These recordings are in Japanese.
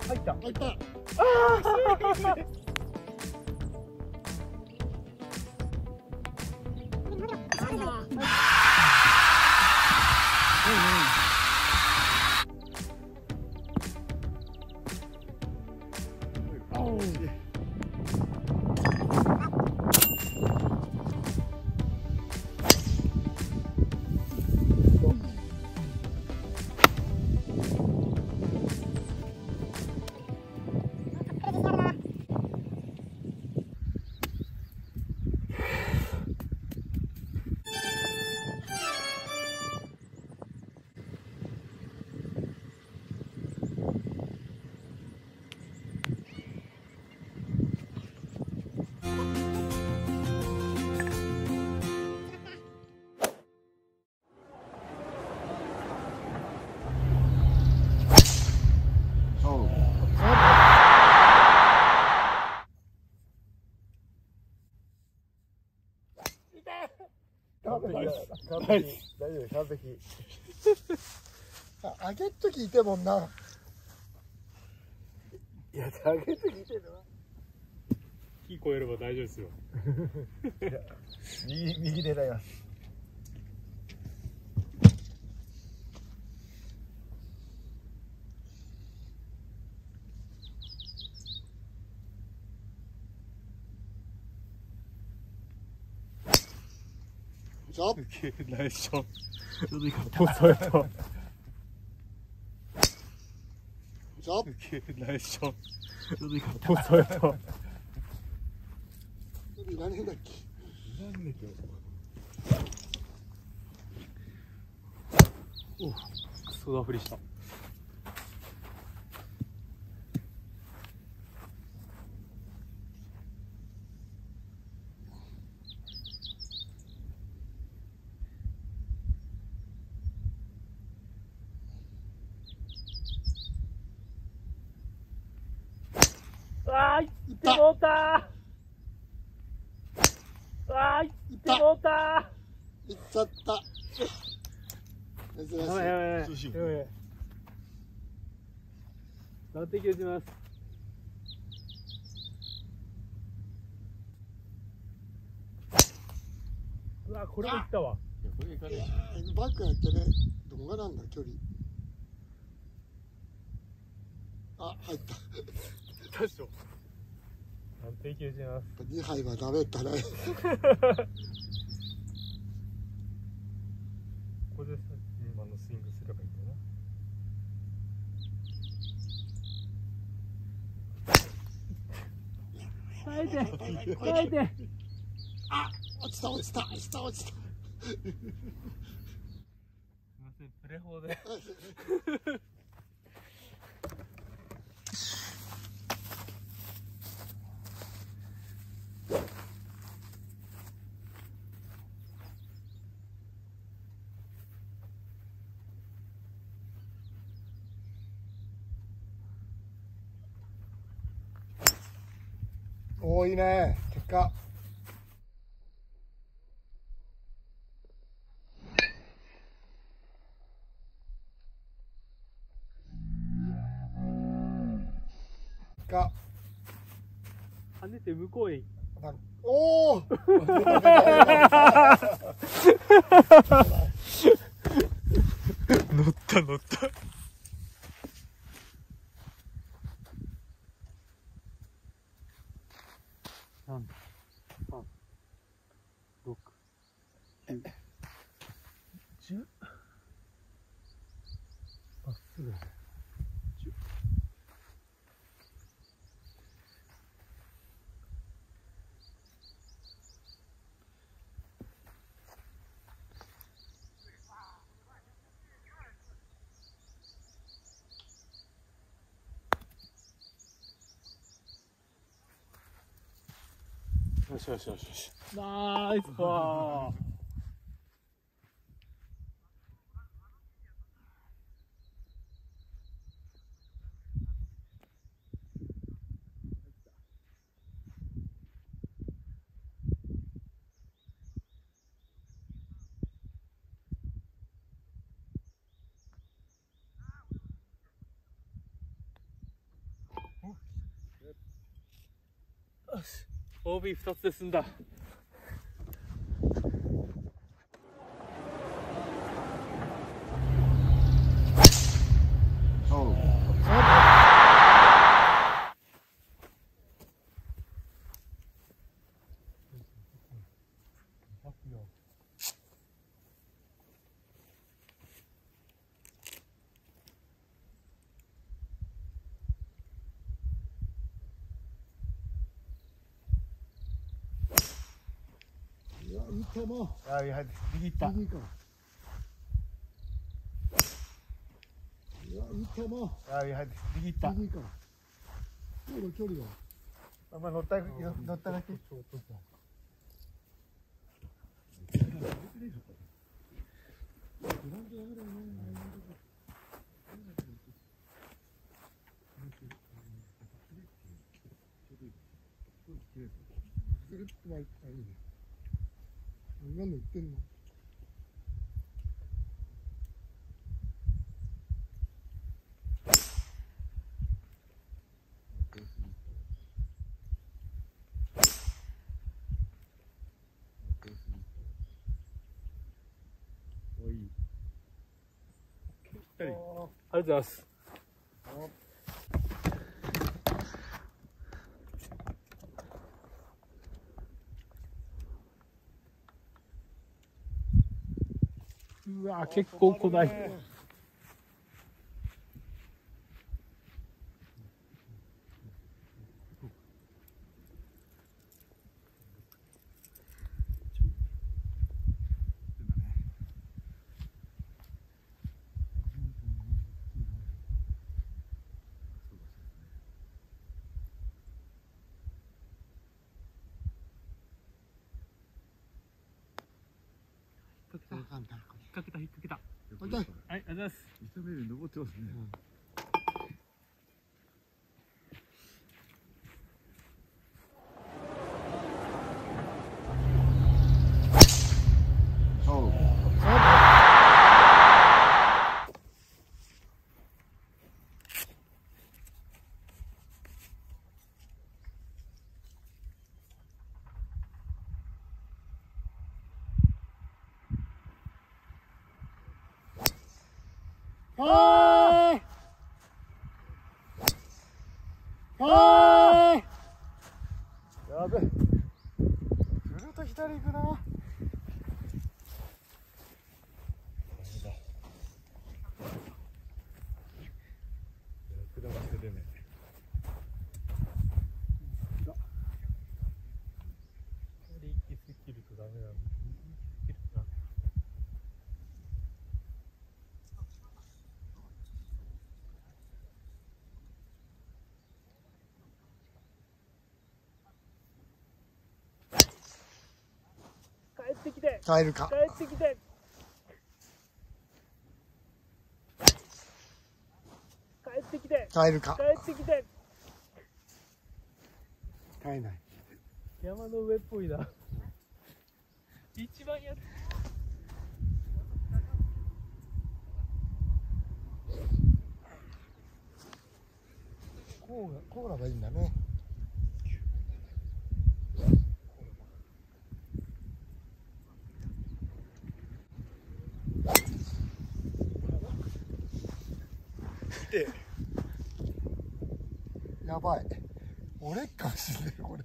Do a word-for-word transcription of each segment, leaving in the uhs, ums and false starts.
入った入った。ああ。大丈夫、完璧。あげっときいてもんな。いや、あげっときいてるわ。 木越えれば大丈夫ですよ。 右、右狙います。ナイスショット。 細いと。 ナイスショット。細いと。 いらねえんだっけ。いらねえんだっけ。 お、クソが振りした。あー、いってもうたー。あー、いってもうたー。 いっちゃった。珍しい。 やばいやばいやばい。やばい。断敵打ちます。うわ、これもいったわ。 これいかねえ。バックやってね、どんがなんだ距離。あ、入った。 どうしよう。断敵打ちます。 にはいはダメだね。 ここでさ、今のスイングすればいいんだな。耐えて、耐えて。 あ、落ちた落ちた落ちた落ちた。すみません、プレ法で。 多いね、結果。が跳ねて向こうへ。 おお。 乗った乗った。三、三、六、九、十。まっすぐ。十。よしよしよしよし。ナイスパー。 オービーふたつで済んだ。 いや、いい球。 あ、いや、右行った。 右か。いや、いい球。 あ、いや、右行った。 右か。距離距離は。 あ、まあ、乗った、乗っただけ。 何言ってんの。 おい。 ありがとうございます。うわ、結構古代。引っ掛けた、引っ掛けた。はい、ありがとうございます。 見た目より登ってますね。 はーい。はーい。 やべ。ずると左行くな。下らせてね。 息すぎるとダメなの。帰ってきて。 帰るか。 帰ってきて。帰ってきて。 帰るか。 帰ってきて。 帰ない。 山の上っぽいな。一番やっ。 こうが、こうがいいんだね。やばい。俺っかもしれないこれ。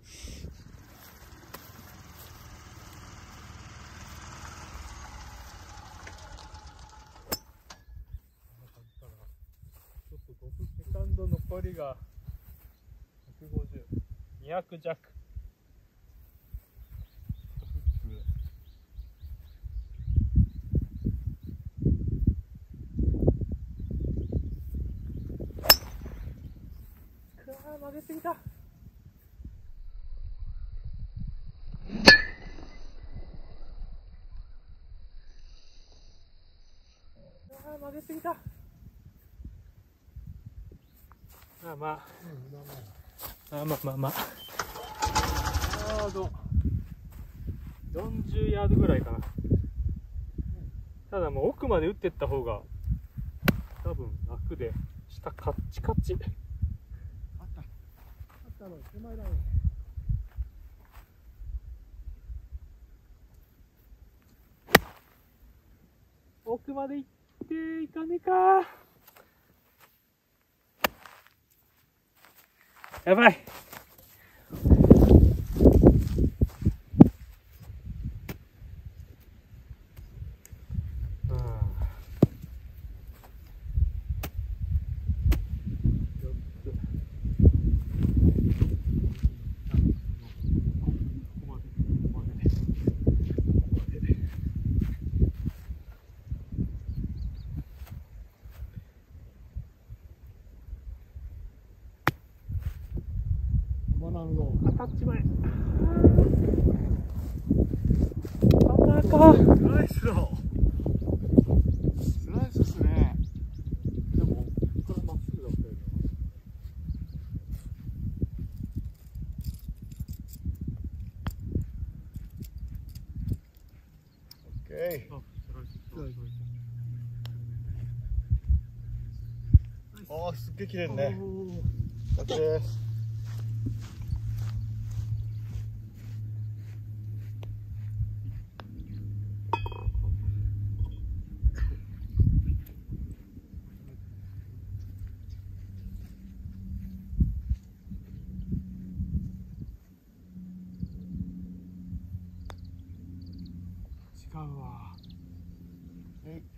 ちょっとごセカンド残りがひゃくごじゅう、にひゃく弱。曲げすぎた。あー曲げすぎた。まあまあ、うん、まあまあまあまあヤードよんじゅうヤードぐらいかな。ただもう奥まで打ってった方が多分楽で、下カッチカチ。 あった。あったの手前だよ。 奥まで行っていかねえか。やばい。当たっちまえ。当たるか。 ナイスだ。スライスっすね。でもここからまっすぐだったよな。オッケー。ああ、すっげえ綺麗ね。オッケーです。 違うわ。 えい。